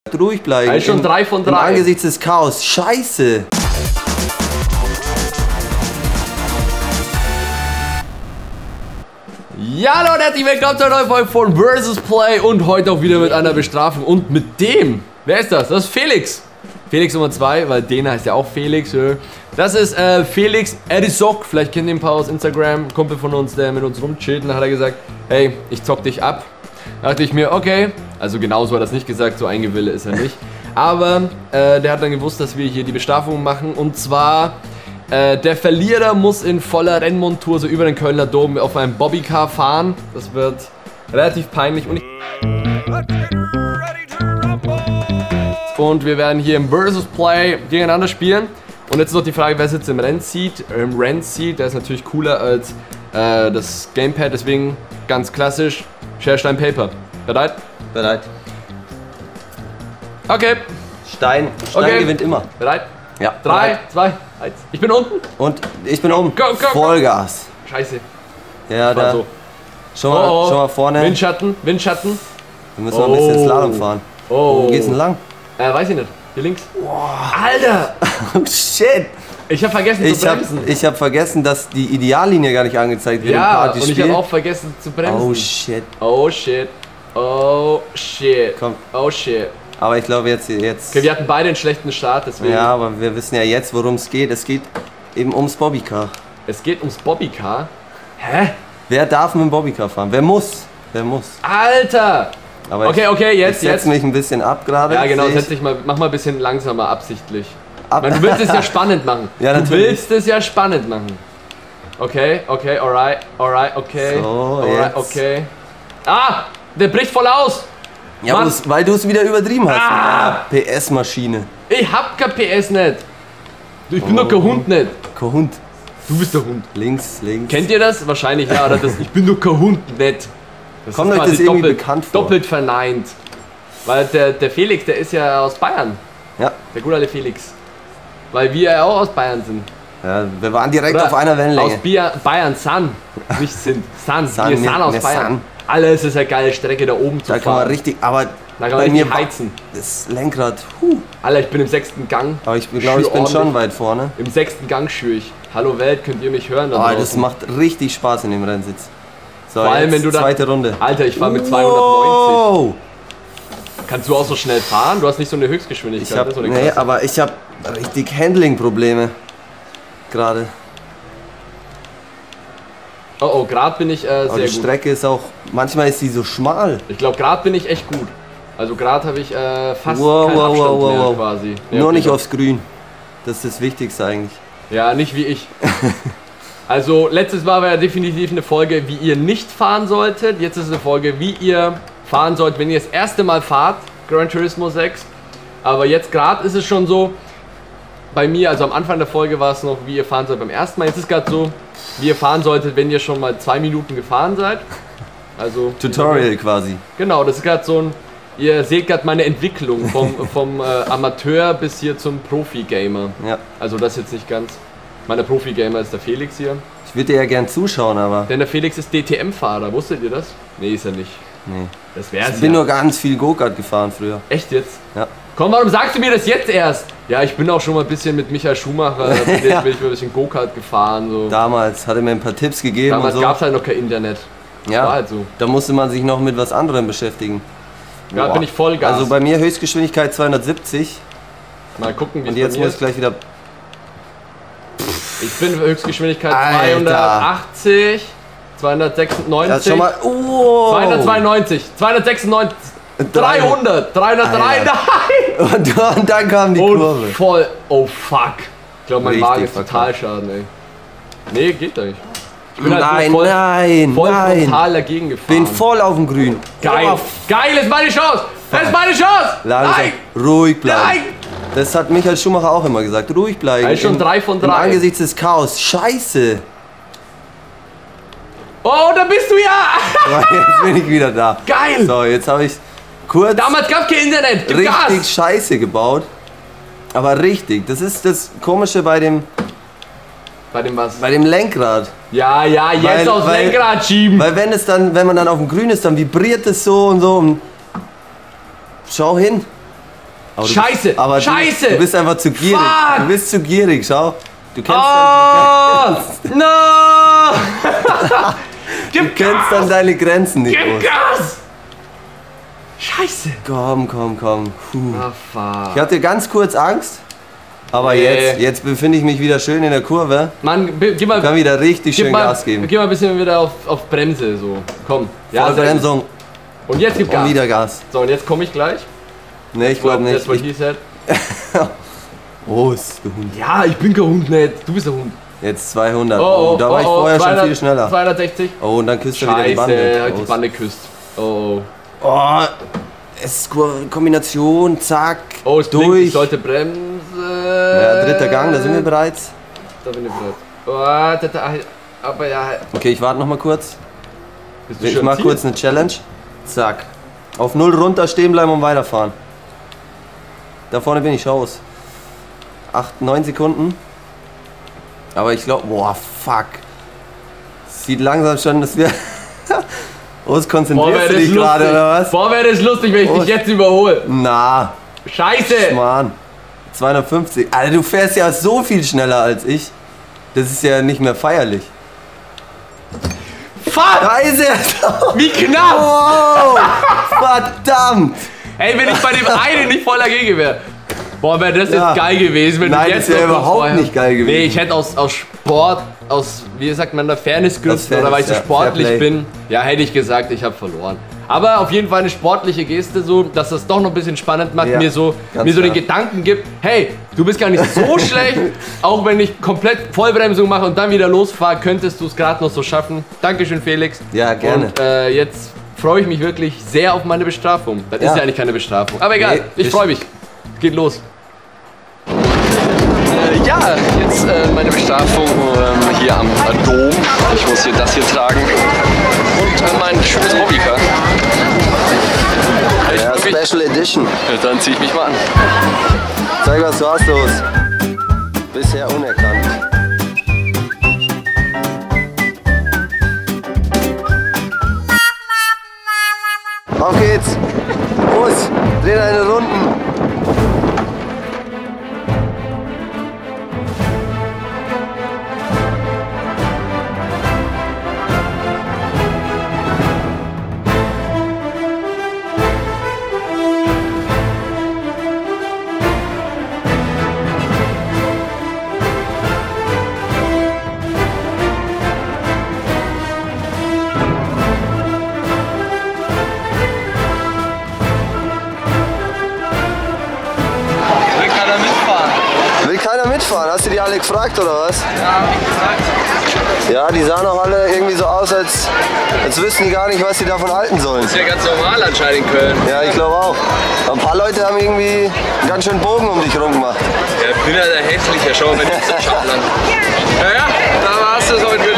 ruhig bleiben. Also schon 3 von 3. Angesichts des Chaos. Scheiße. Ja, Leute, herzlich willkommen zu einer neuen Folge von Versus Play und heute auch wieder mit einer Bestrafung und mit dem. Wer ist das? Das ist Felix. Felix Nummer 2, weil den heißt ja auch Felix. Das ist Felix Erisok. Vielleicht kennt ihr ein paar aus Instagram. Ein Kumpel von uns, der mit uns rumchillt. Und dann hat er gesagt, hey, ich zock dich ab. Da dachte ich mir, okay. Also genauso hat er das nicht gesagt, so ein Gewille ist er nicht. Aber der hat dann gewusst, dass wir hier die Bestrafung machen. Und zwar, der Verlierer muss in voller Rennmontur so über den Kölner Dom auf einem Bobbycar fahren. Das wird relativ peinlich. Und wir werden hier im Versus Play gegeneinander spielen. Und jetzt ist noch die Frage, wer sitzt im Rennseat? Im Rennseat, der ist natürlich cooler als das Gamepad, deswegen ganz klassisch. Schere, Stein, Paper. Bereit? Bereit. Okay. Stein gewinnt immer. Bereit? Ja. 3, 2, 1. Ich bin unten. Und ich bin oben. Go, go, go. Vollgas. Scheiße. Ja, da. So. Schon mal vorne. Windschatten, Windschatten. Wir müssen mal ein bisschen Slalom fahren. Oh. Wo gehst du denn lang? Weiß ich nicht. Hier links. Boah. Alter! Oh shit! Ich hab vergessen zu bremsen. Ich hab vergessen, dass die Ideallinie gar nicht angezeigt wird. Ja, und ich habe auch vergessen zu bremsen. Oh shit. Oh shit. Oh shit. Komm. Oh shit. Aber ich glaube jetzt. Okay, wir hatten beide einen schlechten Start, deswegen. Ja, aber wir wissen ja jetzt, worum es geht. Es geht eben ums Bobbycar. Es geht ums Bobbycar? Hä? Wer darf mit dem Bobbycar fahren? Wer muss? Wer muss? Alter! Aber okay, jetzt. Ich setz mich ein bisschen ab gerade. Ja, genau, mach mal ein bisschen langsamer, absichtlich. Ab. Du willst es ja spannend machen. Ja, du natürlich. willst es ja spannend machen. Okay, alright, okay. So, alright, jetzt. okay. Ah! Der bricht voll aus! Ja, Mann. weil du es wieder übertrieben hast. Ah. PS-Maschine. Ich hab kein PS nicht. Ich bin doch kein Hund nicht. Kein Hund. Du bist der Hund. Links. Kennt ihr das? Wahrscheinlich ja, oder das. Ich bin doch kein Hund nicht. Das Kommt ist euch quasi das irgendwie bekannt vor? Doppelt verneint. Weil der Felix, der ist ja aus Bayern. Ja. Der gute alte Felix. Weil wir ja auch aus Bayern sind. Ja, wir waren direkt Oder auf einer Wellenlänge. Aus Bayern sind. Nicht sind. San. San, Wir sind aus ne, Bayern. San. Alles ist eine geile Strecke da oben zu Da kann man fahren. richtig, aber Da kann man bei mir richtig heizen. das Lenkrad, Alter, ich bin im 6. Gang. aber ich glaube, ich bin schon weit vorne. Im 6. Gang schür ich. Hallo Welt, könnt ihr mich hören? Aber das macht richtig Spaß in dem Rennsitz. So, Vor allem, jetzt wenn du dann, zweite Runde. Alter, ich war mit 290. Wow. Kannst du auch so schnell fahren? Du hast nicht so eine Höchstgeschwindigkeit. Aber ich habe richtig Handling-Probleme gerade. Oh, gerade bin ich sehr Aber die gut. Strecke ist auch, manchmal ist sie so schmal. Ich glaube, gerade bin ich echt gut. Also gerade habe ich fast Wow, keinen wow, Abstand wow, mehr wow. quasi. Ja, Nur okay, nicht doch. aufs Grün. Das ist das Wichtigste eigentlich. Ja, nicht wie ich. Also letztes Mal war ja definitiv eine Folge, wie ihr nicht fahren solltet. Jetzt ist eine Folge, wie ihr fahren sollt, wenn ihr das erste Mal fahrt, Gran Turismo 6. Aber jetzt gerade ist es schon so, bei mir, also am Anfang der Folge war es noch, wie ihr fahren sollt beim ersten Mal. Jetzt ist gerade so, wie ihr fahren solltet, wenn ihr schon mal 2 Minuten gefahren seid. Also Tutorial quasi. Genau, das ist gerade so ein, ihr seht gerade meine Entwicklung vom Amateur bis hier zum Profi-Gamer. Ja. Also das jetzt nicht ganz. Mein Profi-Gamer ist der Felix hier. Ich würde dir ja gern zuschauen, aber. Denn der Felix ist DTM-Fahrer, wusstet ihr das? Nee, ist er nicht. Nee. Das wär's Ich bin ja. nur ganz viel Go-Kart gefahren früher. Echt jetzt? Ja. Komm, warum sagst du mir das jetzt erst? Ja, ich bin auch schon mal ein bisschen mit Michael Schumacher, mit dem bin ich mal ein bisschen Go-Kart gefahren. So. Damals hat er mir ein paar Tipps gegeben. Damals und so. gab es halt noch kein Internet. Ja, War halt so. da musste man sich noch mit was anderem beschäftigen. Gerade bin ich Vollgas. Also bei mir Höchstgeschwindigkeit 270 mal gucken, wie und es jetzt bei mir muss ich gleich wieder. Ich bin Höchstgeschwindigkeit Alter. 280, 296, Das ist schon mal. Oh. 292, 296, 300, 303, Alter. nein! Und dann kam die Kurve. Und voll, oh fuck. Ich glaube, mein Richtig Wagen ist verkackt. total schaden, ey. Nee, geht nicht. Ich bin halt Nein, voll, nein, voll nein. frontal dagegen gefahren. Bin voll auf dem Grün. Geil, Oh, geil, ist meine Chance! Das ist meine Chance! langsam. Nein! Ruhig bleiben. Nein! Das hat Michael Schumacher auch immer gesagt. Ruhig bleiben. Also schon 3 von 3. Im Angesichts des Chaos. Scheiße. Oh, da bist du ja! So, jetzt bin ich wieder da. Geil! So, jetzt habe ich kurz Damals gab es kein Internet, gib richtig Gas! Scheiße gebaut. Aber richtig. Das ist das Komische bei dem Bei dem was? Bei dem Lenkrad. Ja, ja, jetzt aufs Lenkrad schieben. Weil wenn man dann auf dem Grün ist, dann vibriert es so und so. Und schau hin. Scheiße! Aber Scheiße! Du bist einfach zu gierig. Fuck! Du bist zu gierig, schau. Du kennst No! du kennst dann deine Grenzen nicht. Gib Gas! Scheiße! Komm. Puh. Ah, fuck. Ich hatte ganz kurz Angst. Aber Nee. jetzt befinde ich mich wieder schön in der Kurve. Mann, gib mal. Ich kann wieder richtig schön Gas geben. Gib mal ein bisschen wieder auf Bremse, so. Komm. Vollbremsung Und jetzt gib und Gas. wieder Gas. So, und jetzt komme ich gleich. Ne, ich glaube nicht. Das war he said. Prost, du Hund. Ja, ich bin kein Hund nicht. Du bist der Hund. Jetzt 200. Da war ich vorher schon viel schneller. 260. Oh, und dann küsst er wieder die Scheiße, Bande. hat die Bande geküsst. Oh. Oh, es ist Kombination, zack, Oh, es blinkt, durch. ich sollte bremsen. Ja, dritter Gang, da sind wir bereits. Da bin ich bereit. Oh, aber ja. Okay, ich warte noch mal kurz. Bist du Ich schon mach am Ziel? kurz eine Challenge. Zack. Auf 0 runter stehen bleiben und weiterfahren. Da vorne bin ich, schau aus. 9 Sekunden. Aber ich glaube, boah, fuck. Sieht langsam schon, dass wir... Os, konzentrierst du dich gerade, oder was? Boah, wäre das lustig, wenn ich dich jetzt überhole. Na, Scheiße! Mann. 250. Alter, du fährst ja so viel schneller als ich. Das ist ja nicht mehr feierlich. Fuck! Da ist er! Wie knapp! Wow! Verdammt! Ey, wenn ich bei dem einen nicht voll dagegen wäre. Boah, wäre das Ja. jetzt geil gewesen, wenn Nein, du jetzt das wäre noch überhaupt vorher- nicht geil gewesen. Nee, ich hätte aus Sport, wie sagt man da, Fairnessgründen Aus oder weil ich so Fairness, ja, sportlich Fairplay. bin, ja, hätte ich gesagt, ich habe verloren. Aber auf jeden Fall eine sportliche Geste, so, dass das doch noch ein bisschen spannend macht, Ja, mir so ganz den klar. Gedanken gibt, hey, du bist gar nicht so schlecht, auch wenn ich komplett Vollbremsung mache und dann wieder losfahre, könntest du es gerade noch so schaffen. Dankeschön, Felix. Ja, gerne. Und jetzt freue ich mich wirklich sehr auf meine Bestrafung. Das ist ja eigentlich keine Bestrafung. Aber egal, Nee, ich ist- freue mich. Geht los. Ja, jetzt meine Bestrafung hier am Dom. Ich muss hier das hier tragen. Und mein schönes Hobbycar. Ja, Special Edition. Dann zieh ich mich mal an. Zeig, was du hast, los. Bisher unerkannt. Auf geht's. Los, dreh deine Runden. Will keiner mitfahren? Will keiner mitfahren? Hast du die alle gefragt oder was? Ja, wie gesagt. Ja, die sahen auch alle irgendwie so aus, als wüssten die gar nicht, was sie davon halten sollen. Ist ja ganz normal anscheinend in Köln. Ja, ich glaube auch. Ein paar Leute haben irgendwie einen ganz schön Bogen um dich rum gemacht. Ja, ich bin ja der hässliche. Schau mal, wenn ich so Schatten. Ja, da war's das heute